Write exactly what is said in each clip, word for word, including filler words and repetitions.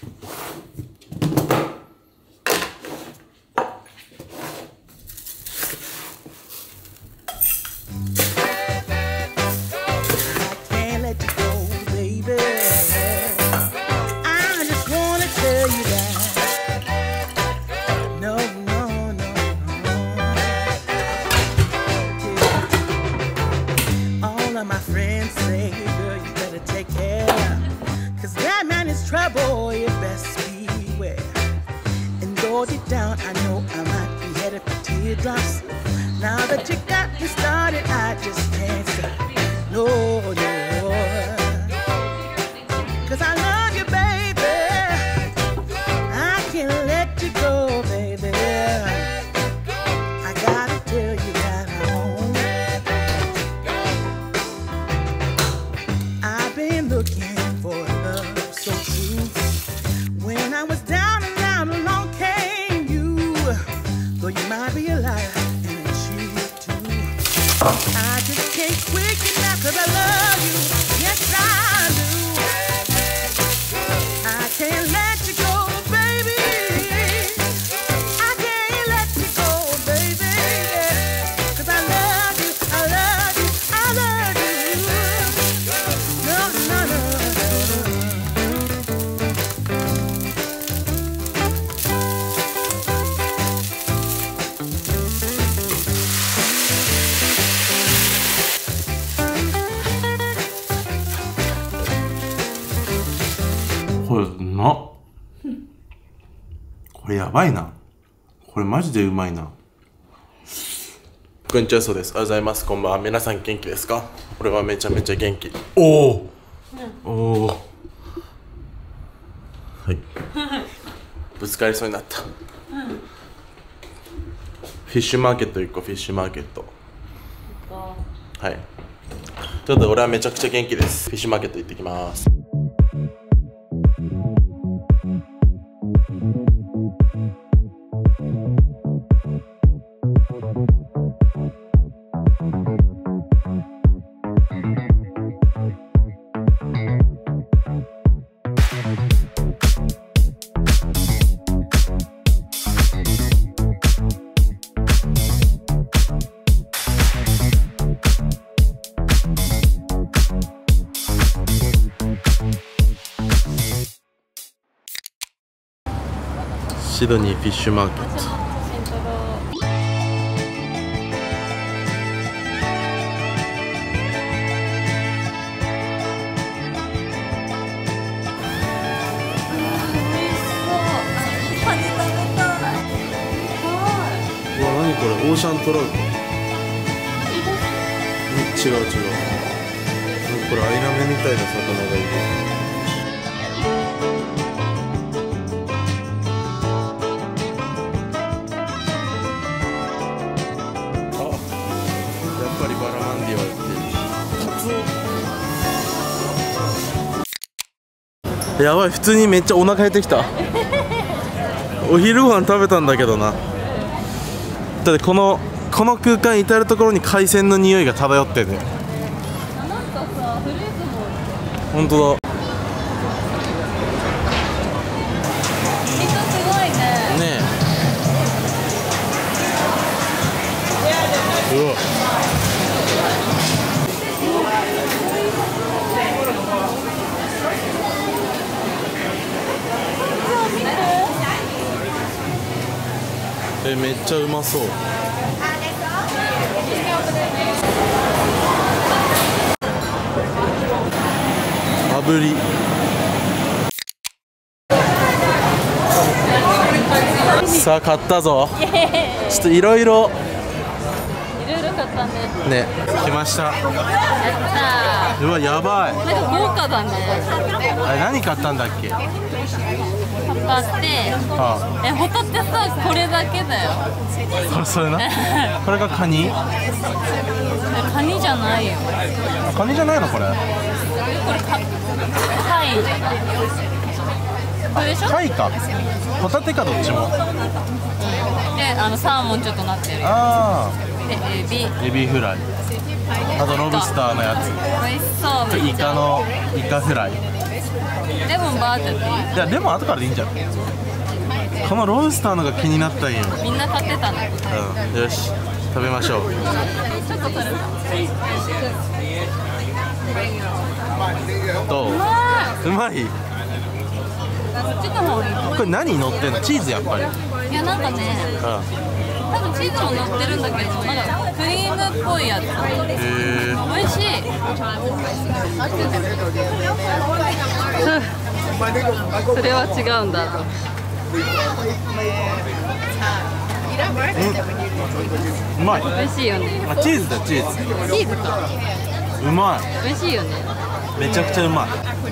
Down, I know I might be headed for teardrops. Now that you got me started, I just can't stop. No, no. Cause I love you, baby. I can't let you go, baby. I gotta tell you that home. I've been looking for love so true. When I was down and down along came you. Though you might be a liar and it's you too. I just can't quit you now cause I love you. Yes I do. I can't let you go, baby. I can't let you go, baby. Cause I love you, I love you, I love you. No, no, no, no. これうまっ。これやばいな。これマジでうまいな。こんにちは、そうです。おはようございます。こんばんは。皆さん元気ですか？俺はめちゃめちゃ元気。おお、うん、おお。はい。ぶつかりそうになった。うん、フィッシュマーケット行こう。フィッシュマーケット。はい。ちょっと俺はめちゃくちゃ元気です。フィッシュマーケット行ってきます。シドニーフィッシュマーケット。うわ、何これ、オーシャントラウト。違う違う。これアイナメみたいな魚がいる。やばい、普通にめっちゃお腹減ってきた。お昼ご飯食べたんだけどな。だってこのこの空間至る所に海鮮の匂いが漂ってて、なんかさ、フルーツも本当だ。人すごいね。ねえ。うわ。え、めっちゃうまそう。炙り。さあ買ったぞ。ちょっといろいろいろいろ買ったね。ね、来ました。やったー。うわ、やばい。なんか豪華だね。あれ何買ったんだっけ？買って、はあ、え、ホタテさ、これだけだよ。これそれな。これがカニ？カニじゃないよ。カニじゃないのこれ？これか貝じゃない。これでしょ？貝か。ホタテかどっちも。で、あのサーモンちょっとなってる。ああ。で、エビ。エビフライ。あとロブスターのやつ。美味しそう。イカのイカフライ。 レモンバーってやっていい？ いやレモン後からでいいんじゃん。このロースターのが気になったんよ。 みんな買ってたね。 うん、よし食べましょう。 ちょっと取る。 どう？うまい。 そっちの方がいい。 これ何乗ってんの？チーズやっぱり。 いやなんかね、 うん。 多分チーズも乗ってるんだけど、なんかクリームっぽいやつ。 へえ。 美味しい。それは違うんだ。 うまい。 美味しいよね。 あ、チーズだチーズ。 チーズか。 うまい。 美味しいよね。 めちゃくちゃうまい。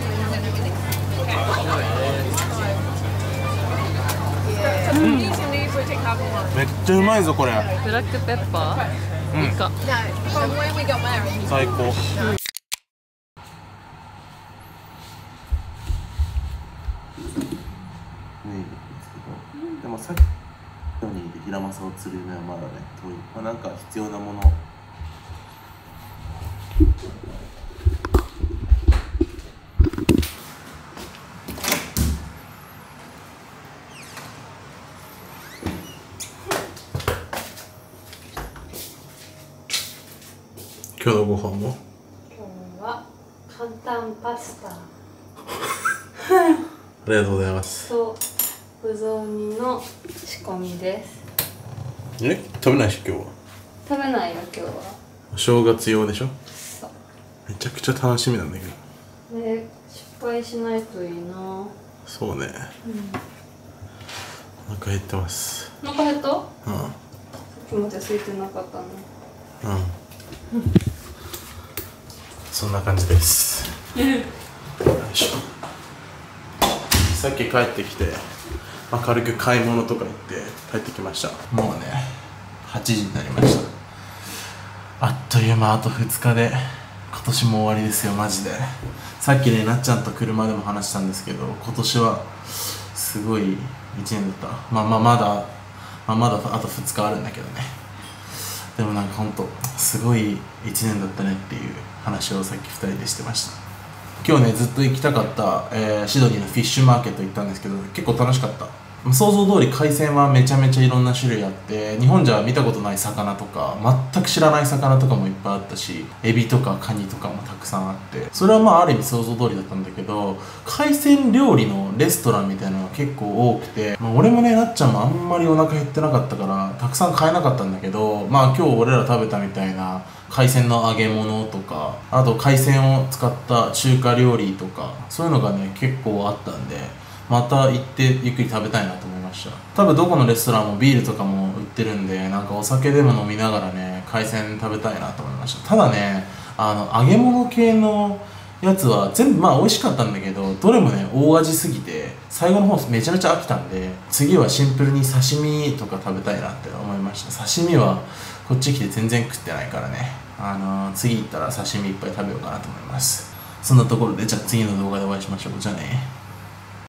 うん、めっちゃうまいぞこれ。 ブラックペッパー。うん。いいか。 最高。うん、でもさっきのにヒラマサを釣るのはまだね遠い。まあ、なんか必要なもの。今日のご飯も？ 今日は簡単パスタ。ありがとうございます。 とぶぞう煮の仕込みです。 え、食べないし今日は？ 食べないよ今日は。 お正月用でしょ？ そう。 めちゃくちゃ楽しみなんだけど。 ね、失敗しないといいな。 そうね。うん、お腹減ってます。 お腹減った？うん。さっきまで空いてなかったの。 うん。そんな感じです。よいしょ。さっき帰ってきて、まあ、軽く買い物とか行って帰ってきました。もうねはちじになりました。あっという間あとふつかで今年も終わりですよマジで。さっきねなっちゃんと車でも話したんですけど、今年はすごいいちねんだった。まあまあまだ、まあ、まだあとふつかあるんだけどね。でもなんかほんとすごいいちねんだったねっていう話をさっきふたりでしてました。今日ねずっと行きたかった、えー、シドニーのフィッシュマーケット行ったんですけど結構楽しかった。想像通り海鮮はめちゃめちゃいろんな種類あって、日本じゃ見たことない魚とか全く知らない魚とかもいっぱいあったし、エビとかカニとかもたくさんあって、それはまあある意味想像通りだったんだけど、海鮮料理のレストランみたいなのが結構多くて、まあ、俺もねなっちゃんもあんまりお腹減ってなかったからたくさん買えなかったんだけど、まあ今日俺ら食べたみたいな海鮮の揚げ物とか、あと海鮮を使った中華料理とか、そういうのがね結構あったんで、また行ってゆっくり食べたいなと思いました。多分どこのレストランもビールとかも売ってるんで、なんかお酒でも飲みながらね海鮮食べたいなと思いました。ただねあの揚げ物系のやつは全部まあ美味しかったんだけど、どれもね大味すぎて最後の方めちゃめちゃ飽きたんで、次はシンプルに刺身とか食べたいなって思いました。刺身はこっち来て全然食ってないからね、あのー、次行ったら刺身いっぱい食べようかなと思います。そんなところでじゃあ次の動画でお会いしましょう。じゃあね。